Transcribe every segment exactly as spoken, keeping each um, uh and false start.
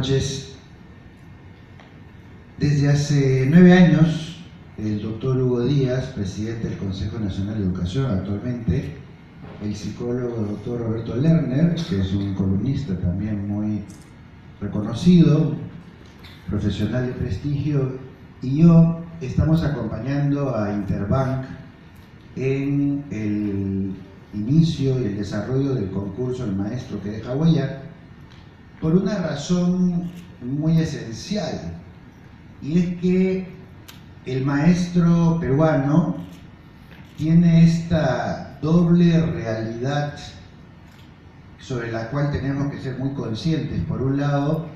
noches. Desde hace nueve años, el doctor Hugo Díaz, presidente del Consejo Nacional de Educación actualmente, el psicólogo doctor Roberto Lerner, que es un columnista también muy reconocido, profesional de prestigio, y yo estamos acompañando a Interbank en el inicio y el desarrollo del concurso El Maestro que Deja Huella, por una razón muy esencial, y es que el maestro peruano tiene esta doble realidad sobre la cual tenemos que ser muy conscientes. Por un lado,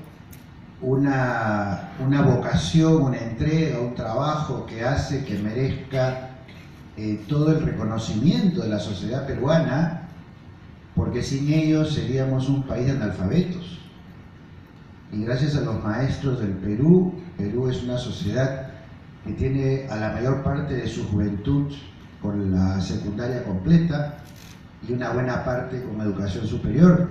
una, una vocación, una entrega, un trabajo que hace que merezca eh, todo el reconocimiento de la sociedad peruana, porque sin ellos seríamos un país de analfabetos. Y gracias a los maestros del Perú, Perú es una sociedad que tiene a la mayor parte de su juventud con la secundaria completa y una buena parte con educación superior.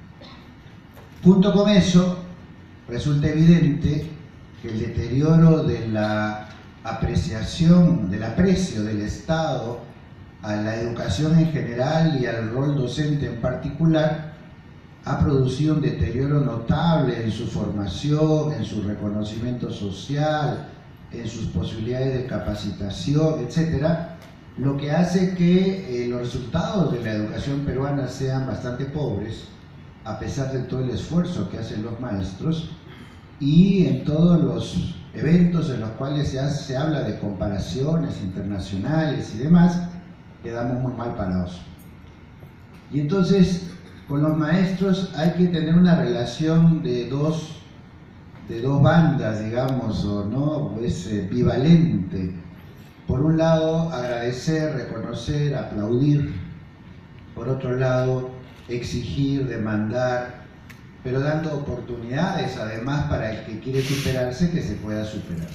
Junto con eso, resulta evidente que el deterioro de la apreciación, del aprecio del Estado a la educación en general y al rol docente en particular ha producido un deterioro notable en su formación, en su reconocimiento social, en sus posibilidades de capacitación, etcétera, lo que hace que eh, los resultados de la educación peruana sean bastante pobres, a pesar de todo el esfuerzo que hacen los maestros, y en todos los eventos en los cuales se, hace, se habla de comparaciones internacionales y demás, quedamos muy mal parados. Y entonces, con los maestros hay que tener una relación de dos, de dos bandas, digamos, o no, es eh, bivalente. Por un lado, agradecer, reconocer, aplaudir. Por otro lado, exigir, demandar, pero dando oportunidades además para el que quiere superarse que se pueda superar.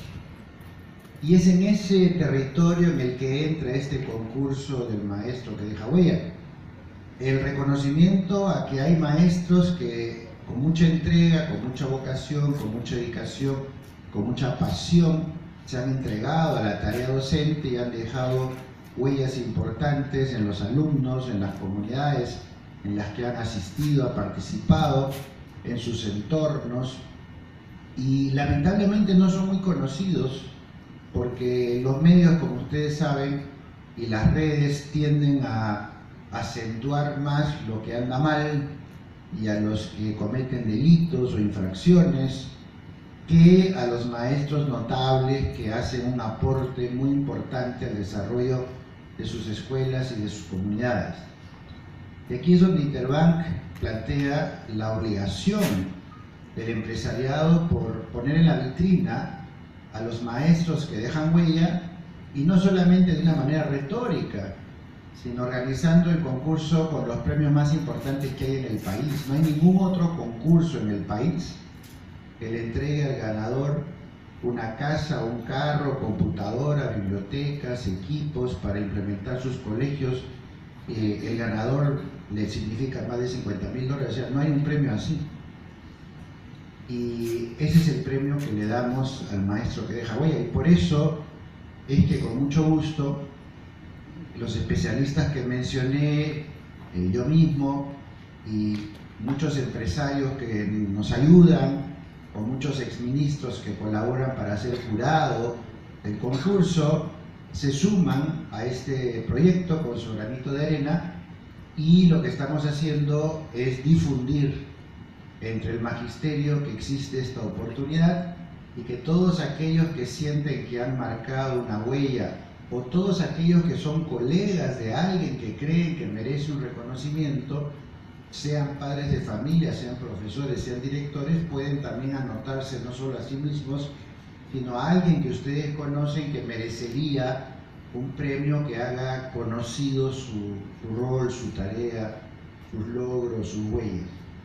Y es en ese territorio en el que entra este concurso del maestro que deja huella. El reconocimiento a que hay maestros que con mucha entrega, con mucha vocación, con mucha dedicación, con mucha pasión se han entregado a la tarea docente y han dejado huellas importantes en los alumnos, en las comunidades en las que han asistido, han participado, en sus entornos, y lamentablemente no son muy conocidos porque los medios, como ustedes saben, y las redes tienden a acentuar más lo que anda mal y a los que cometen delitos o infracciones que a los maestros notables que hacen un aporte muy importante al desarrollo de sus escuelas y de sus comunidades. Y aquí es donde Interbank plantea la obligación del empresariado por poner en la vitrina a los maestros que dejan huella, y no solamente de una manera retórica, sino organizando el concurso con los premios más importantes que hay en el país. No hay ningún otro concurso en el país que le entregue al ganador una casa, un carro, computadora, bibliotecas, equipos para implementar sus colegios. Eh, el ganador le significa más de cincuenta mil dólares, o sea, no hay un premio así. Y ese es el premio que le damos al maestro que deja huella, y por eso es que con mucho gusto los especialistas que mencioné, eh, yo mismo y muchos empresarios que nos ayudan, o muchos exministros que colaboran para ser jurado del concurso, se suman a este proyecto con su granito de arena, y lo que estamos haciendo es difundir entre el magisterio que existe esta oportunidad, y que todos aquellos que sienten que han marcado una huella, o todos aquellos que son colegas de alguien que creen que merece un reconocimiento, sean padres de familia, sean profesores, sean directores, pueden también anotarse no solo a sí mismos, sino a alguien que ustedes conocen que merecería un premio que haga conocido su, su rol, su tarea, sus logros, sus huellas.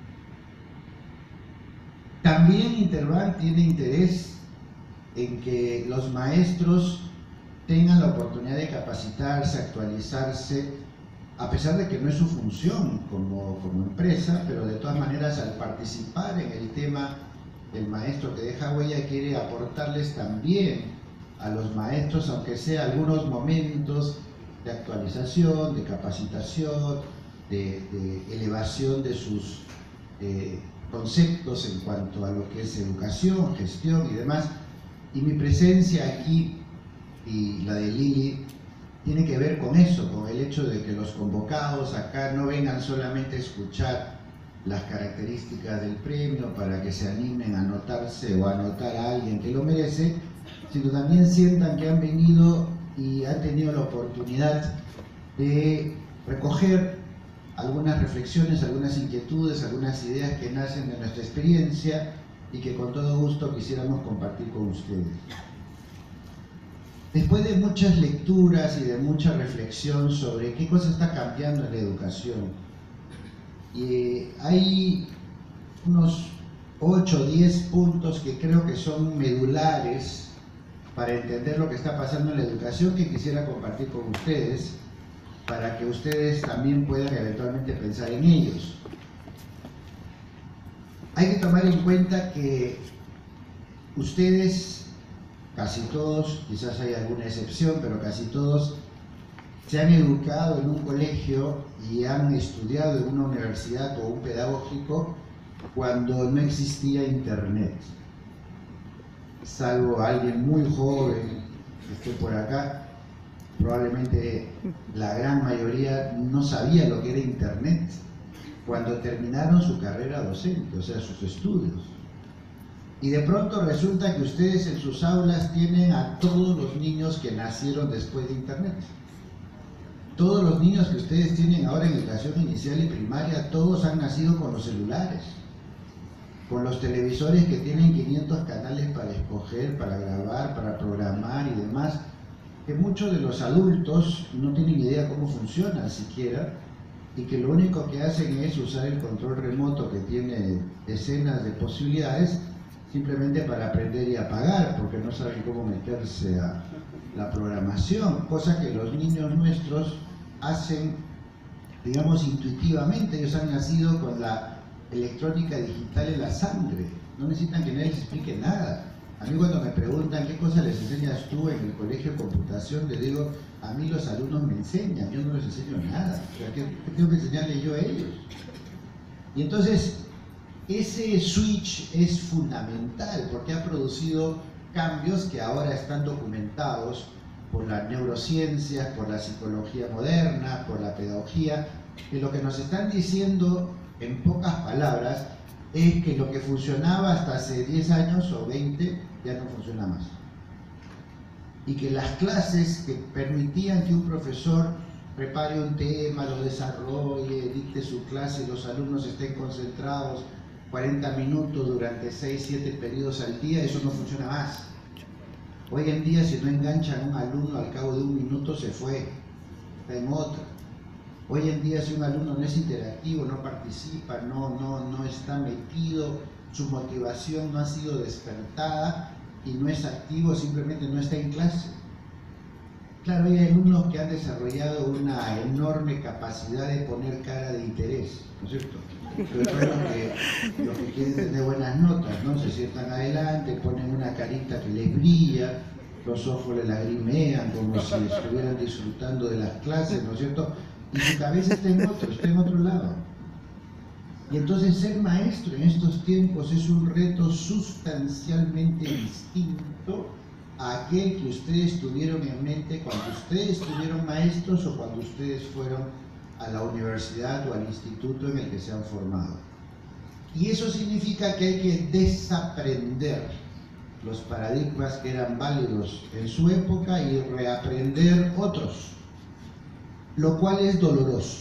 También Interbank tiene interés en que los maestros tengan la oportunidad de capacitarse, actualizarse, a pesar de que no es su función como, como empresa, pero de todas maneras al participar en el tema el maestro que deja huella quiere aportarles también a los maestros, aunque sea algunos momentos de actualización, de capacitación, de, de elevación de sus eh, conceptos en cuanto a lo que es educación, gestión y demás. Y mi presencia aquí y la de Lili tiene que ver con eso, con el hecho de que los convocados acá no vengan solamente a escuchar las características del premio para que se animen a anotarse o a anotar a alguien que lo merece, sino también sientan que han venido y han tenido la oportunidad de recoger algunas reflexiones, algunas inquietudes, algunas ideas que nacen de nuestra experiencia y que con todo gusto quisiéramos compartir con ustedes. Después de muchas lecturas y de mucha reflexión sobre qué cosa está cambiando en la educación, y hay unos ocho o diez puntos que creo que son medulares para entender lo que está pasando en la educación, que quisiera compartir con ustedes, para que ustedes también puedan eventualmente pensar en ellos. Hay que tomar en cuenta que ustedes, casi todos, quizás hay alguna excepción, pero casi todos, se han educado en un colegio y han estudiado en una universidad o un pedagógico cuando no existía internet. Salvo alguien muy joven que esté por acá, probablemente la gran mayoría no sabía lo que era internet cuando terminaron su carrera docente, o sea, sus estudios. Y de pronto resulta que ustedes en sus aulas tienen a todos los niños que nacieron después de internet. Todos los niños que ustedes tienen ahora en educación inicial y primaria, todos han nacido con los celulares, con los televisores que tienen quinientos canales para escoger, para grabar, para programar y demás, que muchos de los adultos no tienen idea cómo funcionan siquiera, y que lo único que hacen es usar el control remoto que tiene decenas de posibilidades simplemente para aprender y apagar, porque no saben cómo meterse a la programación, cosa que los niños nuestros hacen, digamos, intuitivamente. Ellos han nacido con la electrónica digital en la sangre, no necesitan que nadie les explique nada. A mí cuando me preguntan qué cosa les enseñas tú en el colegio de computación, les digo, a mí los alumnos me enseñan, yo no les enseño nada, o sea, ¿qué, qué tengo que enseñarles yo a ellos? Y entonces, ese switch es fundamental porque ha producido cambios que ahora están documentados por las neurociencias, por la psicología moderna, por la pedagogía, que lo que nos están diciendo en pocas palabras es que lo que funcionaba hasta hace diez años o veinte ya no funciona más. Y que las clases que permitían que un profesor prepare un tema, lo desarrolle, dicte su clase y los alumnos estén concentrados cuarenta minutos durante seis, siete periodos al día, eso no funciona más. Hoy en día, si no enganchan a un alumno al cabo de un minuto, se fue, está en otra. Hoy en día, si un alumno no es interactivo, no participa, no, no, no está metido, su motivación no ha sido despertada y no es activo, simplemente no está en clase. Claro, hay alumnos que han desarrollado una enorme capacidad de poner cara de interés, ¿no es cierto? Pero son los que, los que quieren tener buenas notas, ¿no? Se sientan adelante, ponen una carita que les brilla, los ojos les lagrimean como si estuvieran disfrutando de las clases, ¿no es cierto? Y su cabeza está en otro, está en otro lado. Y entonces ser maestro en estos tiempos es un reto sustancialmente distinto a aquel que ustedes tuvieron en mente cuando ustedes tuvieron maestros o cuando ustedes fueron a la universidad o al instituto en el que se han formado. Y eso significa que hay que desaprender los paradigmas que eran válidos en su época y reaprender otros, lo cual es doloroso.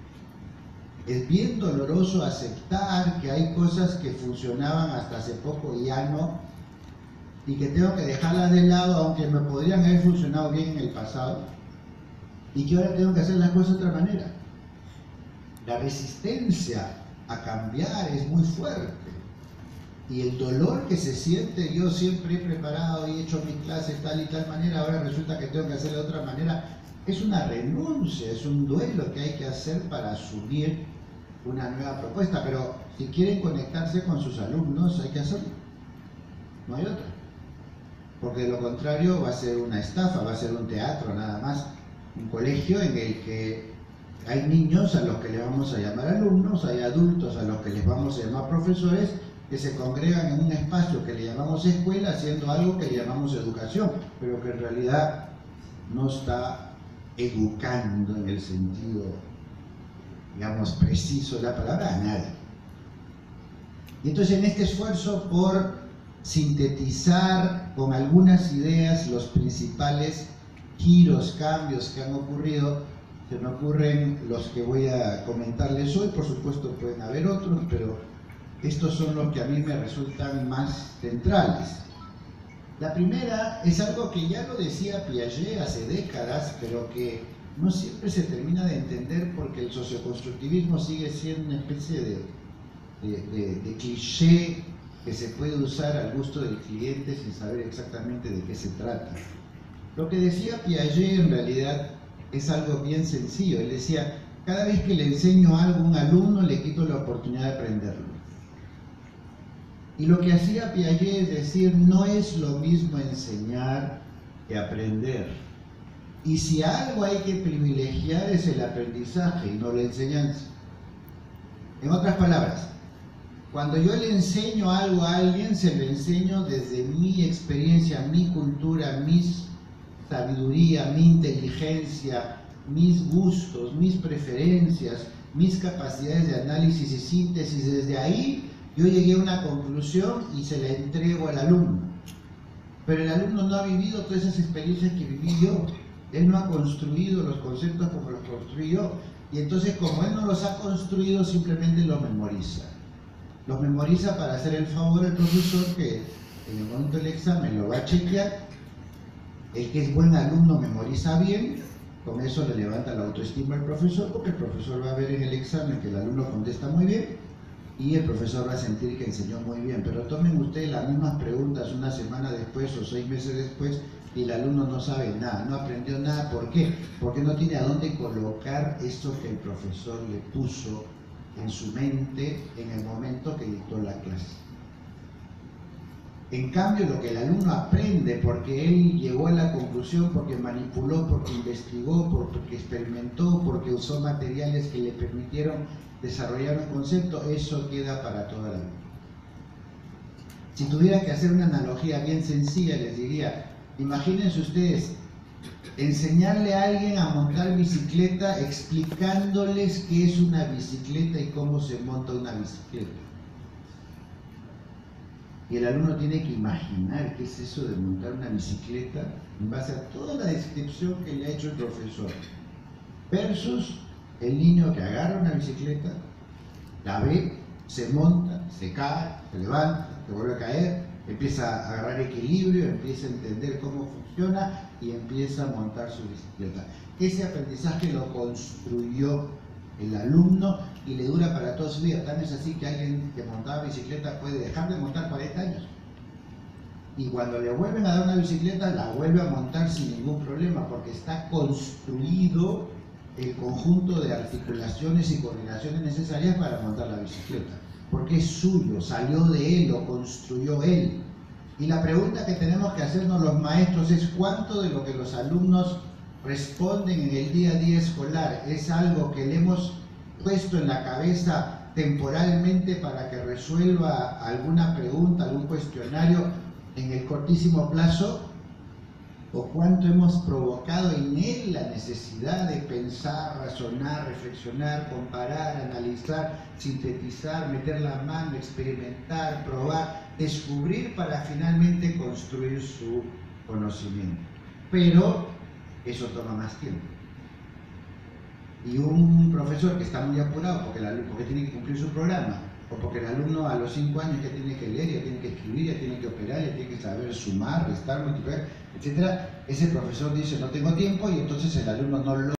Es bien doloroso aceptar que hay cosas que funcionaban hasta hace poco y ya no, y que tengo que dejarlas de lado aunque me podrían haber funcionado bien en el pasado, y que ahora tengo que hacer las cosas de otra manera. La resistencia a cambiar es muy fuerte, y el dolor que se siente, yo siempre he preparado y he hecho mis clases tal y tal manera, ahora resulta que tengo que hacerlo de otra manera, es una renuncia, es un duelo que hay que hacer para asumir una nueva propuesta. Pero si quieren conectarse con sus alumnos hay que hacerlo, no hay otra. Porque de lo contrario va a ser una estafa, va a ser un teatro nada más, un colegio en el que hay niños a los que les vamos a llamar alumnos, hay adultos a los que les vamos a llamar profesores, que se congregan en un espacio que le llamamos escuela haciendo algo que le llamamos educación, pero que en realidad no está educando en el sentido, digamos, preciso de la palabra a nadie. Y entonces en este esfuerzo por sintetizar con algunas ideas los principales giros, cambios que han ocurrido, se me ocurren los que voy a comentarles hoy, por supuesto pueden haber otros, pero estos son los que a mí me resultan más centrales. La primera es algo que ya lo decía Piaget hace décadas, pero que no siempre se termina de entender porque el socioconstructivismo sigue siendo una especie de, de, de, de cliché que se puede usar al gusto del cliente sin saber exactamente de qué se trata. Lo que decía Piaget en realidad es algo bien sencillo. Él decía, cada vez que le enseño algo a un alumno le quito la oportunidad de aprenderlo. Y lo que hacía Piaget es decir, no es lo mismo enseñar que aprender. Y si algo hay que privilegiar es el aprendizaje y no la enseñanza. En otras palabras, cuando yo le enseño algo a alguien, se lo enseño desde mi experiencia, mi cultura, mi sabiduría, mi inteligencia, mis gustos, mis preferencias, mis capacidades de análisis y síntesis. Desde ahí yo llegué a una conclusión y se la entrego al alumno. Pero el alumno no ha vivido todas esas experiencias que viví yo. Él no ha construido los conceptos como los construí yo. Y entonces, como él no los ha construido, simplemente los memoriza. Los memoriza para hacer el favor al profesor que en el momento del examen lo va a chequear. El que es buen alumno memoriza bien, con eso le levanta la autoestima al profesor, porque el profesor va a ver en el examen que el alumno contesta muy bien y el profesor va a sentir que enseñó muy bien. Pero tomen ustedes las mismas preguntas una semana después o seis meses después y el alumno no sabe nada, no aprendió nada. ¿Por qué? Porque no tiene a dónde colocar eso que el profesor le puso en su mente en el momento que dictó la clase. En cambio, lo que el alumno aprende porque él llegó a la conclusión, porque manipuló, porque investigó, porque experimentó, porque usó materiales que le permitieron desarrollar un concepto, eso queda para toda la vida. Si tuviera que hacer una analogía bien sencilla, les diría, imagínense ustedes, enseñarle a alguien a montar bicicleta explicándoles qué es una bicicleta y cómo se monta una bicicleta. Y el alumno tiene que imaginar qué es eso de montar una bicicleta en base a toda la descripción que le ha hecho el profesor. Versus el niño que agarra una bicicleta, la ve, se monta, se cae, se levanta, se vuelve a caer, empieza a agarrar equilibrio, empieza a entender cómo funciona y empieza a montar su bicicleta. Ese aprendizaje lo construyó el alumno y le dura para toda su vida. Tan es así que alguien que montaba bicicleta puede dejar de montar cuarenta años. Y cuando le vuelven a dar una bicicleta, la vuelve a montar sin ningún problema, porque está construido el conjunto de articulaciones y coordinaciones necesarias para montar la bicicleta. Porque es suyo, salió de él, lo construyó él. Y la pregunta que tenemos que hacernos los maestros es cuánto de lo que los alumnos responden en el día a día escolar es algo que le hemos puesto en la cabeza temporalmente para que resuelva alguna pregunta, algún cuestionario en el cortísimo plazo, o cuánto hemos provocado en él la necesidad de pensar, razonar, reflexionar, comparar, analizar, sintetizar, meter la mano, experimentar, probar, descubrir para finalmente construir su conocimiento. Pero eso toma más tiempo. Y un profesor que está muy apurado porque, el, porque tiene que cumplir su programa, o porque el alumno a los cinco años ya tiene que leer, ya tiene que escribir, ya tiene que operar, ya tiene que saber sumar, restar, multiplicar, etcétera, ese profesor dice no tengo tiempo y entonces el alumno no lo